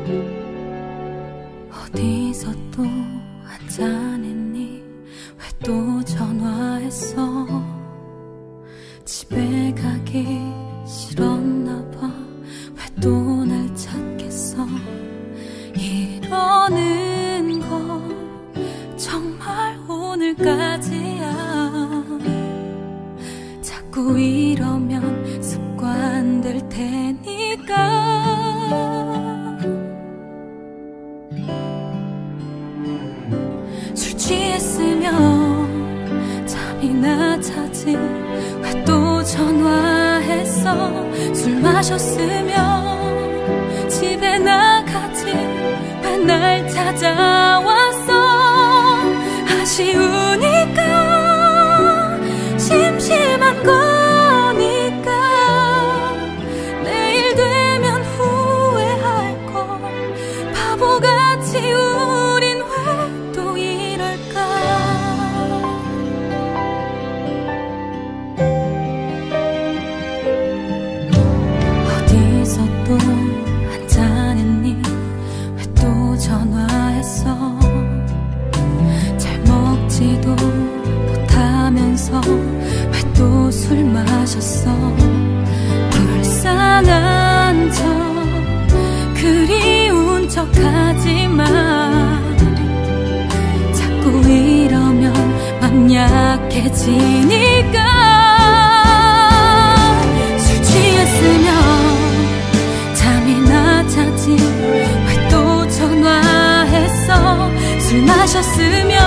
어디서 또 한잔했니? 왜 또 전화했어? 집에 가기 싫었나봐. 왜 또 날 찾겠어? 이러는 거 정말 오늘까지야. 자꾸 이러면 습관 될 테니까. 술 취했으면 잠이나 자지. 왜 또 전화했어? 술 마셨으면 집에 나가지. 왜 날 찾아왔어? 아쉬우니까, 심심한 거니까. 내일 되면 후회할걸. 바보같이 우린 왜 또 이럴까. 어디서 또 한잔했니? 왜 또 전화했어? 잘 먹지도 못하면서 왜 또 술 마셨어? 불쌍한 척, 그리운 척 하지마. 자꾸 이러면 맘 약해지니까. 술 취했으면 잠이나 자지. 왜 또 전화했어? 술 마셨으면